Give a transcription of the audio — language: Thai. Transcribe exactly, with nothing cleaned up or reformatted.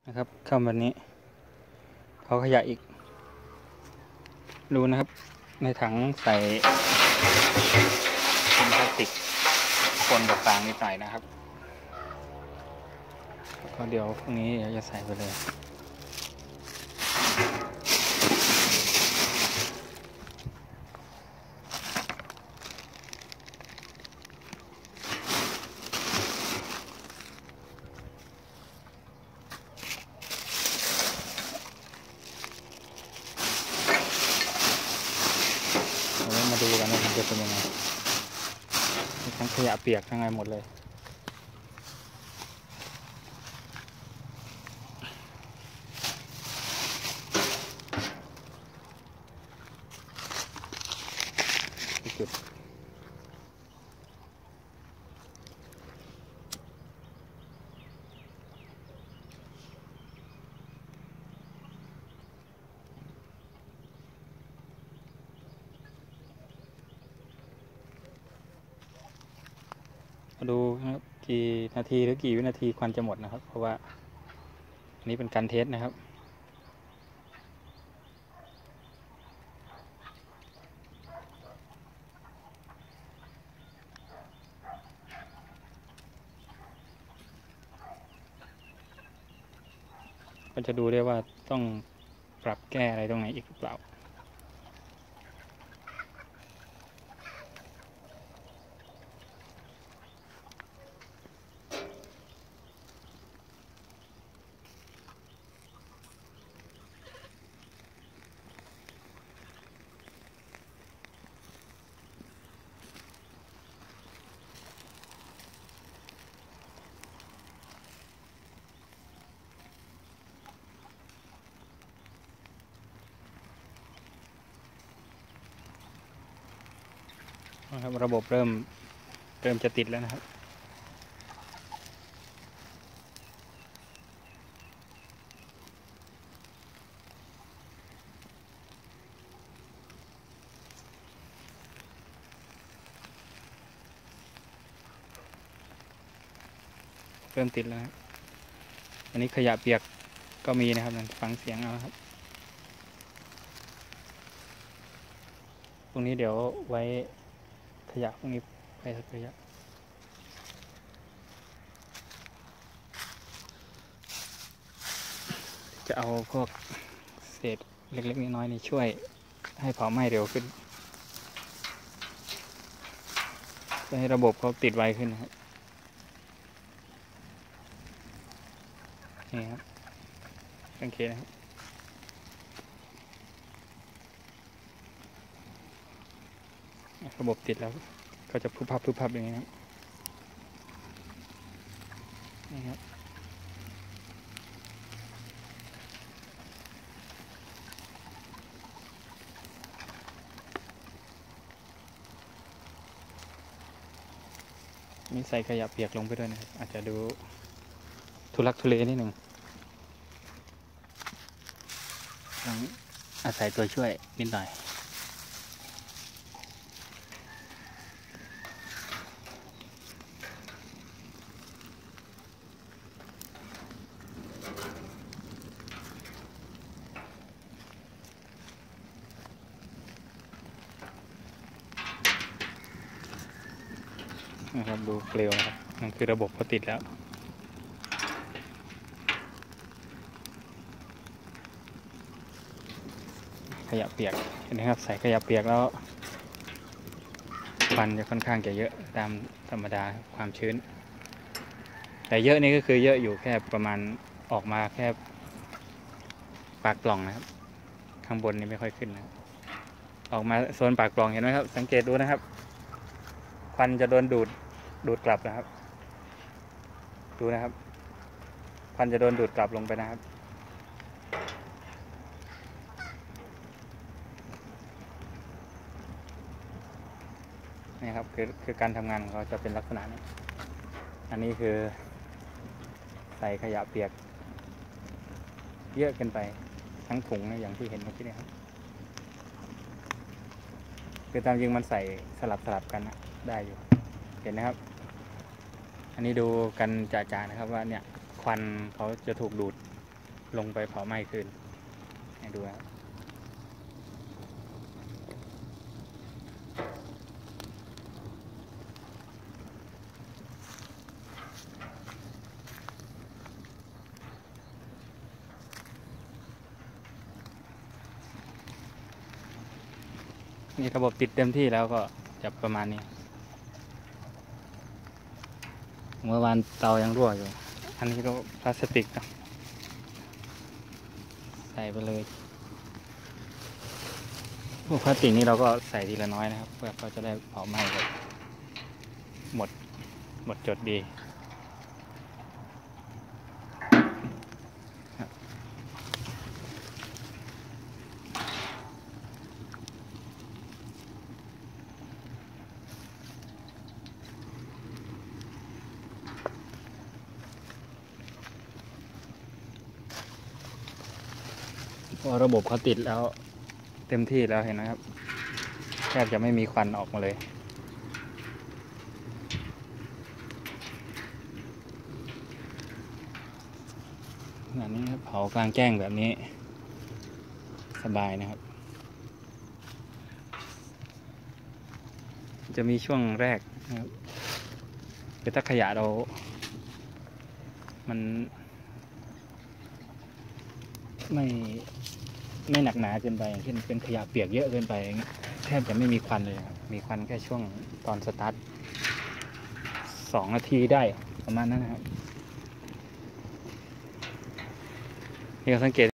นะครับเข้าแบบนี้เขาขยะอีกดูนะครับในถังใส่เป็นพลาสติกปนกับฟางนิดหน่อยนะครับก็เดี๋ยวพรุ่งนี้จะใส่ไปเลยมาดูกันว่ามันจะเป็นยังไงทั้งขยะเปียกทั้งอะไรหมดเลยจุดดูนะครับกี่นาทีหรือกี่วินาทีควันจะหมดนะครับเพราะว่าอันนี้เป็นการเทสนะครับก็จะดูได้ว่าต้องปรับแก้อะไรตรงไหนอีกหรือเปล่านะครับระบบเริ่มเริ่มจะติดแล้วนะครับเริ่มติดแล้วครับอันนี้ขยะเปียกก็มีนะครับฟังเสียงเอาครับตรงนี้เดี๋ยวไว้ขยะพวกนี้ไปสักขยะจะเอาพวกเศษเล็กๆน้อยๆนี่ช่วยให้เผาไหม้เร็วขึ้นจะให้ระบบเขาติดไวขึ้นนะครับนี่ครับโอเคนะครับระบบติดแล้วก็จะพุบพับพุบพับอย่างนี้ครับนี่ครับมีใส่ขยะเปียกลงไปด้วยนะครับอาจจะดูทุลักทุเลนิดหนึ่งต้องอาศัยตัวช่วยนิดหน่อยนะครับดูเปลวนะครับนั่นคือระบบเขาติดแล้วขยะเปียกเห็นไหมครับใส่ขยะเปียกแล้วควันจะค่อนข้างจะเยอะตามธรรมดาความชื้นแต่เยอะนี่ก็คือเยอะอยู่แค่ประมาณออกมาแค่ปากปล่องนะครับข้างบนนี่ไม่ค่อยขึ้นนะออกมาโซนปากปล่องเห็นไหมครับสังเกตดูนะครับควันจะโดนดูดดูดกลับนะครับดูนะครับควันจะโดนดูดกลับลงไปนะครับนี่ครับคือคือการทำงานของเขาจะเป็นลักษณะนี้อันนี้คือใส่ขยะเปียกเยอะเกินไปทั้งถุงอย่างที่เห็นเมื่อกี้นี่ครับคือตามจริงมันใส่สลับสลับกันนะได้อยู่เห็นนะครับอันนี้ดูกันจ่าๆนะครับว่าเนี่ยควันเขาจะถูกดูดลงไปเผาไหม้คืนให้ดูครับนี่ระบบติดเต็มที่แล้วก็จะประมาณนี้เมื่อวานเตายังรั่วอยู่อันนี้ก็พลาสติกนะใส่ไปเลยพวกพลาสติกนี้เราก็ใส่ทีละน้อยนะครับเพื่อเขาจะได้เผาไหม้แบบหมดหมดจดดีพอระบบเขาติดแล้วเต็มที่แล้วเห็นไหมครับแทบจะไม่มีควันออกมาเลยแบบนี้เผากลางแจ้งแบบนี้สบายนะครับจะมีช่วงแรกนะครับคือถ้าขยะเรามันไม่ไม่หนักหนาเกินไปอย่างเช่นเป็นขยะเปียกเยอะเกินไปอย่างเงี้ยแทบจะไม่มีควันเลยครับมีควันแค่ช่วงตอนสตาร์ทสองนาทีได้ประมาณนั้นนะครับนี่เราสังเกต